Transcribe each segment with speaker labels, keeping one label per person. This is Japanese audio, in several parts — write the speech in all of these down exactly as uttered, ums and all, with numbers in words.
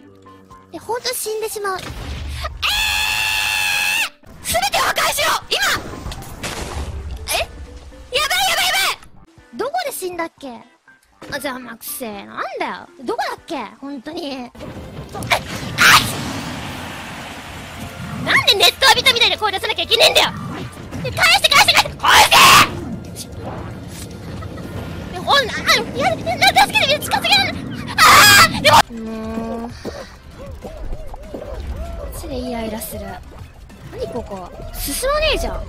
Speaker 1: で、ほんと死んでしまう。えー
Speaker 2: すべて破壊しろ今。え、やばいやばいやばい。
Speaker 1: どこで死んだっけ。あ、邪魔くせえ。なんだよ。どこだっけほんとに。
Speaker 2: なんで熱湯浴びたみたいな声出さなきゃいけねえんだよ。返して返して返して返して。ほん、あ、やだ、助けて、近づけない。ああ、でも。
Speaker 1: もう。マジでイライラする。何ここ。進まねえじゃん。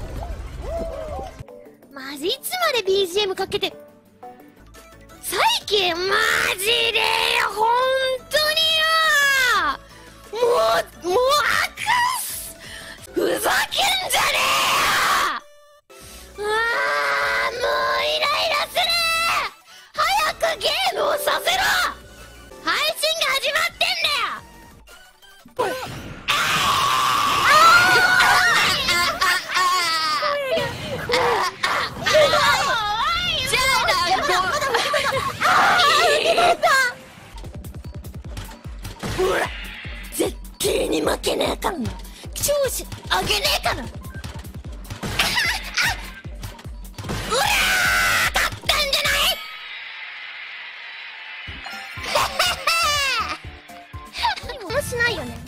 Speaker 1: マジいつまで ビージーエム かけて。最近マジでほんとによ。もう、もう悪す。ふざけんじゃねえよ。うわあ、もうイライラする。早くゲームをさせろ。配信が始まってんだよ。これ。ほら、絶対に負けねえからな。調子上げねえから。うわー、勝ったんじゃない。 何もしないよね。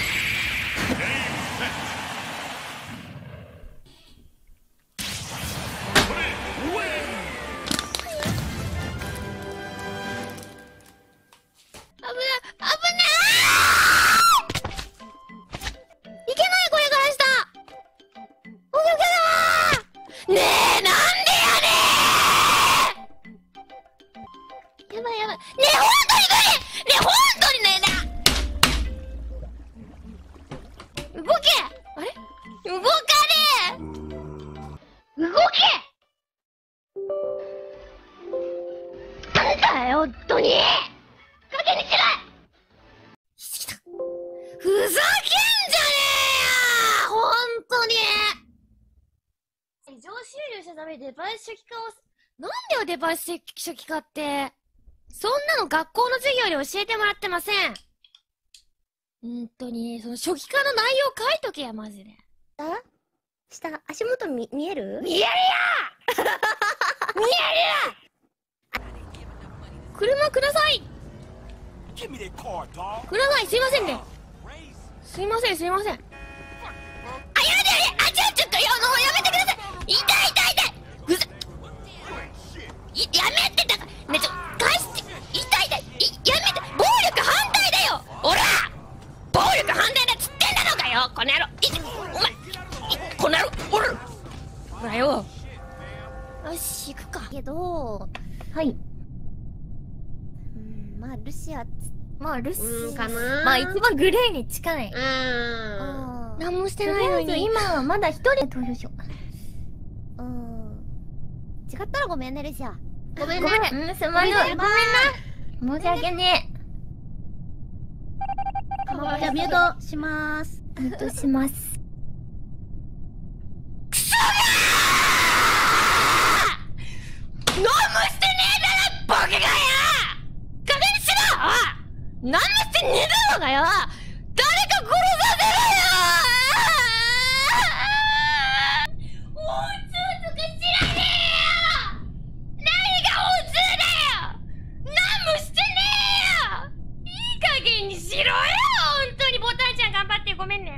Speaker 2: ねえ、なんでやね
Speaker 1: やばいやばい。
Speaker 2: え。ねえ、ほんとに無理。ねえ、ほんとにねえな。動け。あれ動かねえ。動け。なんだよ、ほんとに。賭けにしろ。ふざけんじゃねえよ。ほんとに。
Speaker 1: 異常終了しちゃダメ。デバイス初期化を。なんだよ、デバイス初期化って。そんなの学校の授業で教えてもらってません。ほんとに、その初期化の内容書いとけや、マジで。
Speaker 3: あ、下、足元見、見える？
Speaker 2: 見えるや見えるや。
Speaker 1: 車ください。ください、すいませんね。すいません、すいません。
Speaker 2: あ、やめてやめて。あ、ちょちょっと、や、もうやめてください。痛い痛い痛い。ふざ。い、やめてだから。ね、ちょ、返して。痛い痛い。い、やめて。暴力反対だよ。おら。暴力反対だっつってんだろうがよ。この野郎。い、お前。い、この野郎。おら。ほらよ。
Speaker 1: よし、行くか。
Speaker 3: けど、
Speaker 1: はい。
Speaker 3: うん、まあ、ルシアつ、
Speaker 1: まあ、留守
Speaker 3: うん、かな。
Speaker 1: まあ、一番グレーに近い。
Speaker 3: うん。
Speaker 1: 何もしてないのに。
Speaker 3: 今はまだ一人で投票しよう。うん。違ったらごめんね、ルシア。ごめんね。
Speaker 1: ごめん、うん、すまぬ。ごめんな。申し訳ね
Speaker 3: じゃあ、ミュートしまーす。
Speaker 1: え。ミュートします。
Speaker 2: くそがー。何もしてねえだろ、ボケがよ。加減にしろ。何もしてねえだろうがよ。誰か殺させろよ。本当とか知らねえよ。何が本当だよ。何もしてねえよ。いい加減にしろよ。本当にボタンちゃん頑張ってごめんね。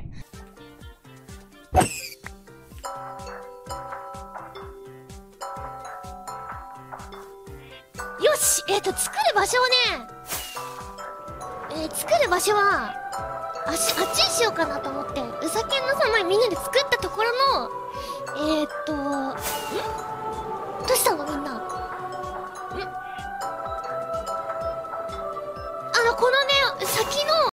Speaker 1: よし、えっと、作る場所をね、えー、作る場所は、あし、あっちにしようかなと思って、うさけんのさ、前みんなで作ったところの、えー、っと、